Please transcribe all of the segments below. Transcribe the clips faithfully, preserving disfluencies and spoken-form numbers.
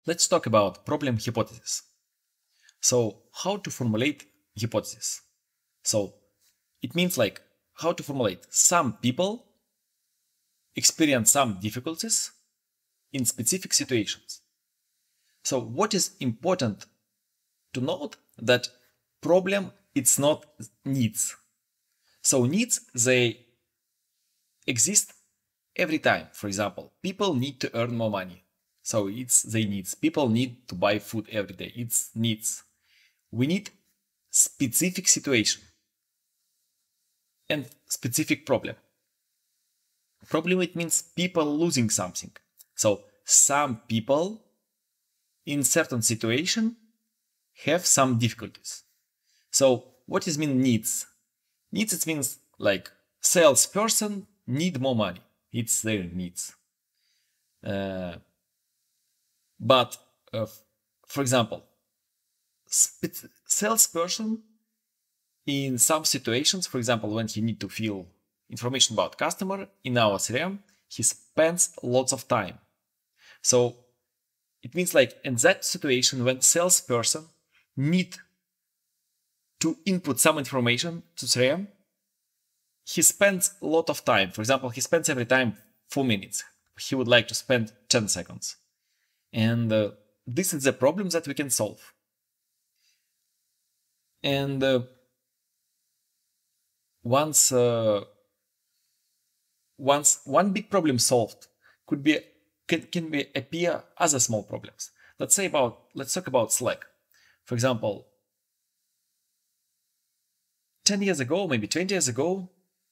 let's talk about problem hypothesis. So how to formulate hypothesis? So it means like how to formulate some people experience some difficulties in specific situations. So what is important to note that problem it's not needs. So needs they exist every time. For example, people need to earn more money. So it's their needs. People need to buy food every day. It's needs. We need specific situation and specific problem. Problem it means people losing something. So some people in certain situation have some difficulties. So what does mean needs? Needs it means like salesperson need more money. It's their needs. Uh, but uh, for example, salesperson in some situations, for example, when he need to fill information about customer in our C R M, he spends lots of time. So it means like in that situation when salesperson need to input some information to C R M, he spends a lot of time. For example, he spends every time four minutes. He would like to spend ten seconds. And uh, this is the problem that we can solve. And uh, once, uh, once one big problem solved, could be can, can be appear other small problems. Let's say about let's talk about Slack. For example, ten years ago, maybe twenty years ago,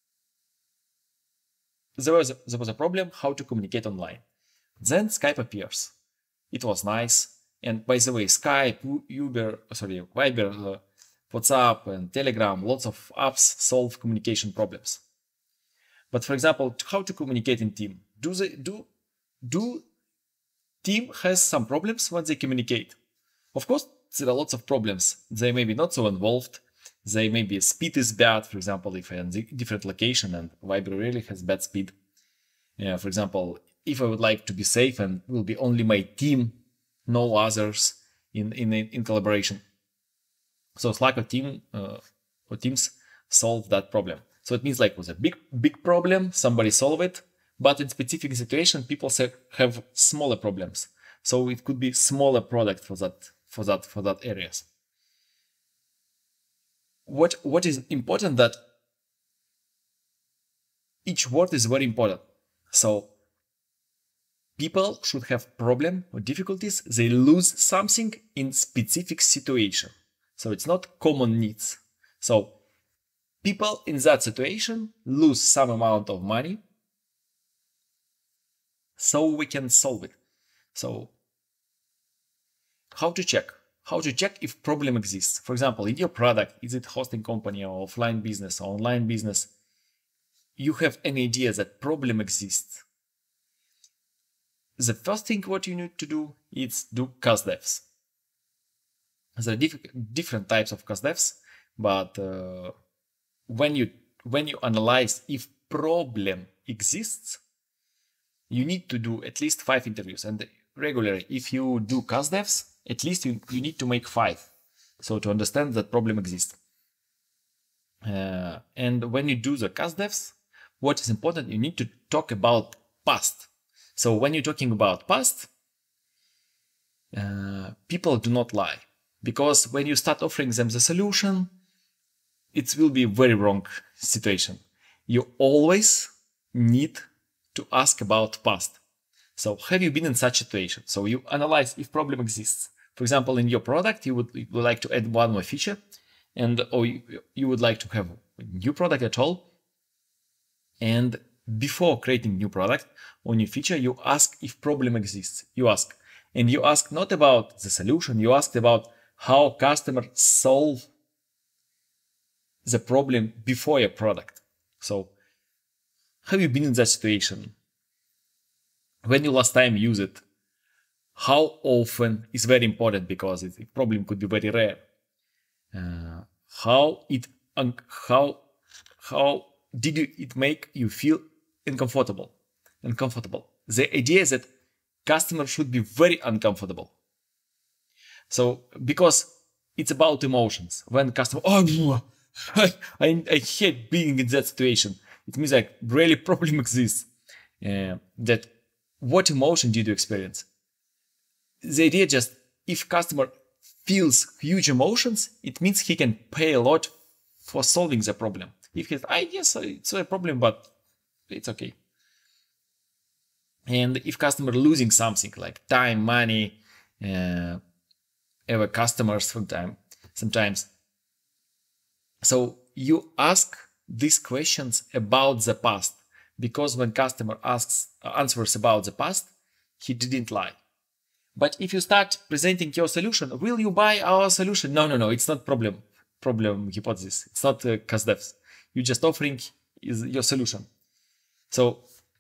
there was a, there was a problem how to communicate online. Then Skype appears. It was nice. And by the way, Skype, Uber, sorry, Viber, uh, WhatsApp, and Telegram, lots of apps solve communication problems. But for example, how to communicate in team? Do they do do team has some problems when they communicate? Of course, there are lots of problems. They may be not so involved. They maybe speed is bad. For example, if I'm in a different location and Viber really has bad speed. Yeah, for example, if I would like to be safe and will be only my team, no others in in in collaboration. So Slack or team uh, or Teams solve that problem. So it means like it was a big big problem, somebody solve it, but in specific situation, people say have smaller problems. So it could be smaller product for that for that for that areas. What what is important that each word is very important. So people should have problem or difficulties. They lose something in specific situation. So it's not common needs. So people in that situation lose some amount of money. So we can solve it. So how to check? How to check if problem exists? For example, in your product, is it hosting company or offline business or online business? You have an idea that problem exists. The first thing what you need to do is do CustDevs. There are diff different types of CustDevs, but uh, when you when you analyze if problem exists, you need to do at least five interviews. And regularly, if you do CustDevs, at least you, you need to make five. So to understand that problem exists. Uh, and when you do the CustDevs, what is important, you need to talk about past. So when you're talking about past, uh, people do not lie. Because when you start offering them the solution, it will be a very wrong situation. You always need to ask about past. So have you been in such situation? So you analyze if problem exists. For example, in your product, you would, you would like to add one more feature, and or you, you would like to have a new product at all. And before creating new product or new feature, you ask if problem exists. You ask. And you ask not about the solution, you ask about how customers solve the problem before your product. So have you been in that situation? When you last time use it? How often is very important because the problem could be very rare. Uh, how it how how did you, it make you feel uncomfortable? Uncomfortable. The idea is that customers should be very uncomfortable. So because it's about emotions. When customer, oh, I, I, I hate being in that situation. It means like really problem exists. Uh, that what emotion did you experience? The idea just if customer feels huge emotions, it means he can pay a lot for solving the problem. If he's, I guess it's a problem, but it's okay. And if customer losing something like time, money, uh, ever customers from time, sometimes. So you ask these questions about the past, because when customer asks answers about the past, he didn't lie. But if you start presenting your solution, will you buy our solution? No, no, no, it's not problem problem hypothesis. It's not uh, CustDevs. You're just offering is your solution. So,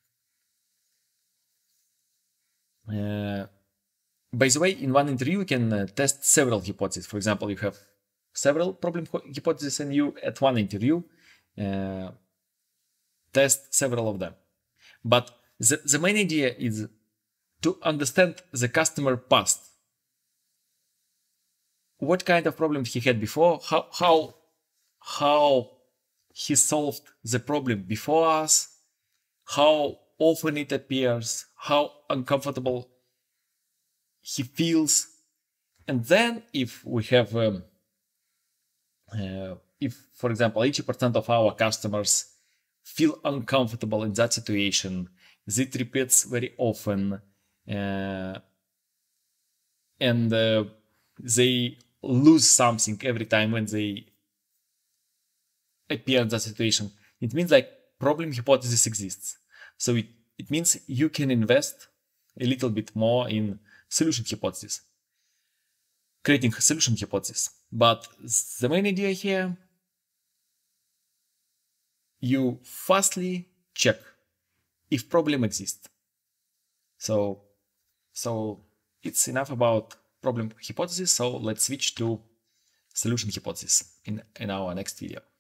uh, by the way, in one interview, you can uh, test several hypotheses. For example, you have several problem hypotheses and you, at one interview, uh, test several of them. But the, the main idea is to understand the customer past. What kind of problems he had before, how, how, how he solved the problem before us, how often it appears, how uncomfortable he feels. And then if we have, um, uh, if for example, eighty percent of our customers feel uncomfortable in that situation, it repeats very often, uh, and uh, they lose something every time when they appear in that situation, it means like problem hypothesis exists. So it, it means you can invest a little bit more in solution hypothesis, creating a solution hypothesis. But the main idea here, you fastly check if problem exists. So, so it's enough about problem hypothesis. So let's switch to solution hypothesis in, in our next video.